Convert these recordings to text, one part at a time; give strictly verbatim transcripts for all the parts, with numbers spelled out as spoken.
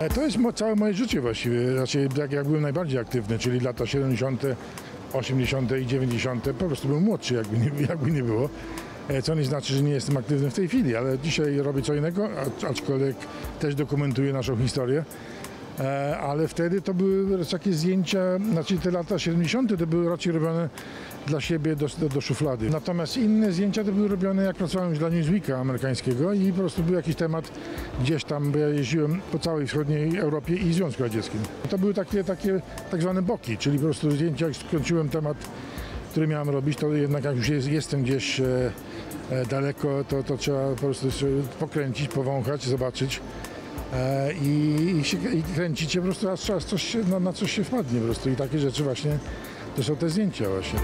To jest mo całe moje życie właściwie, znaczy jak, jak byłem najbardziej aktywny, czyli lata siedemdziesiąte, osiemdziesiąte i dziewięćdziesiąte. Po prostu byłem młodszy, jakby nie, jakby nie było. Co nie znaczy, że nie jestem aktywny w tej chwili, ale dzisiaj robię co innego, aczkolwiek też dokumentuję naszą historię. Ale wtedy to były takie zdjęcia, znaczy te lata siedemdziesiąte to były raczej robione dla siebie do, do, do szuflady. Natomiast inne zdjęcia to były robione, jak pracowałem już dla Newsweeka amerykańskiego i po prostu był jakiś temat gdzieś tam, bo ja jeździłem po całej wschodniej Europie i Związku Radzieckim. To były takie, takie tak zwane boki, czyli po prostu zdjęcia, jak skończyłem temat, który miałem robić, to jednak jak już jest, jestem gdzieś e, e, daleko, to, to trzeba po prostu pokręcić, powąchać, zobaczyć. E, i, i, się, i kręcić się po prostu, aż czas coś się, na, na coś się wpadnie po prostu i takie rzeczy właśnie, to są te zdjęcia właśnie.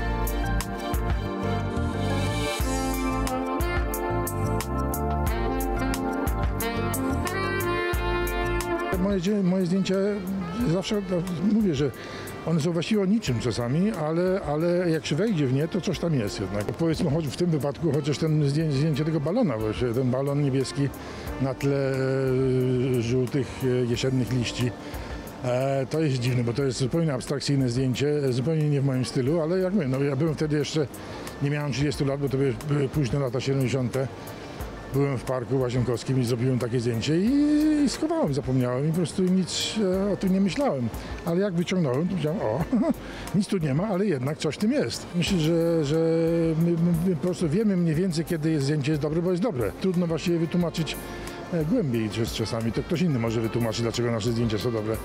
Moje, moje zdjęcia, zawsze mówię, że one są właściwie o niczym czasami, ale, ale jak się wejdzie w nie, to coś tam jest jednak. Powiedzmy, choć w tym wypadku chociaż ten zdjęcie, zdjęcie tego balona, właśnie, ten balon niebieski na tle e, żółtych e, jesiennych liści. E, to jest dziwne, bo to jest zupełnie abstrakcyjne zdjęcie, zupełnie nie w moim stylu, ale jak mówię, no ja byłem wtedy jeszcze, nie miałem trzydziestu lat, bo to były, były późne lata siedemdziesiąte. Byłem w parku Łazienkowskim i zrobiłem takie zdjęcie i, i schowałem, zapomniałem i po prostu nic e, o tym nie myślałem. Ale jak wyciągnąłem, to powiedziałem, o, nic tu nie ma, ale jednak coś w tym jest. Myślę, że, że my, my po prostu wiemy mniej więcej, kiedy jest zdjęcie jest dobre, bo jest dobre. Trudno właściwie wytłumaczyć e, głębiej czasami. To ktoś inny może wytłumaczyć, dlaczego nasze zdjęcia są dobre.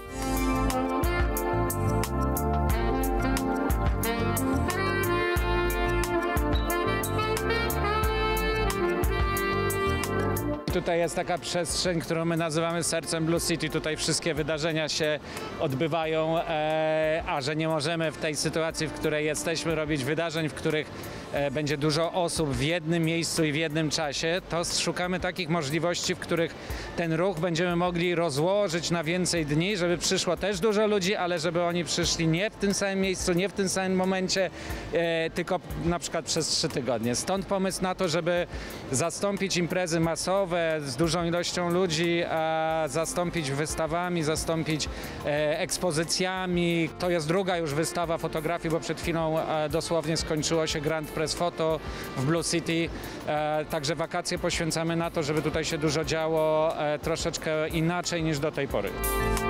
Tutaj jest taka przestrzeń, którą my nazywamy sercem Blue City. Tutaj wszystkie wydarzenia się odbywają, e, a że nie możemy w tej sytuacji, w której jesteśmy, robić wydarzeń, w których e, będzie dużo osób w jednym miejscu i w jednym czasie, to szukamy takich możliwości, w których ten ruch będziemy mogli rozłożyć na więcej dni, żeby przyszło też dużo ludzi, ale żeby oni przyszli nie w tym samym miejscu, nie w tym samym momencie, e, tylko na przykład przez trzy tygodnie. Stąd pomysł na to, żeby zastąpić imprezy masowe z dużą ilością ludzi, a zastąpić wystawami, zastąpić e, ekspozycjami. To jest druga już wystawa fotografii, bo przed chwilą e, dosłownie skończyło się Grand Press Photo w Blue City. E, także wakacje poświęcamy na to, żeby tutaj się dużo działo e, troszeczkę inaczej niż do tej pory.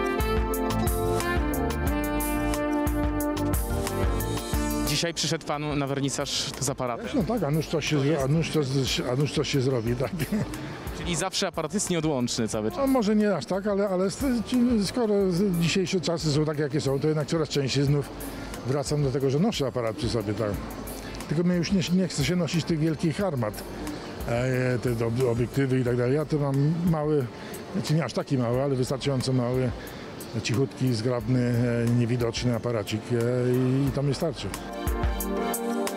Dzisiaj przyszedł pan na wernisaż z aparatem. No tak, a nuż coś się, a nuż coś, a nuż coś się zrobi, tak. Czyli zawsze aparat jest nieodłączny cały czas. No może nie aż tak, ale, ale skoro dzisiejsze czasy są takie, jakie są, to jednak coraz częściej znów wracam do tego, że noszę aparat przy sobie, tak. Tylko mnie już nie, nie chce się nosić tych wielkich armat, e, te obiektywy i tak dalej. Ja to mam mały, znaczy nie aż taki mały, ale wystarczająco mały, cichutki, zgrabny, e, niewidoczny aparacik e, i to mi starczy.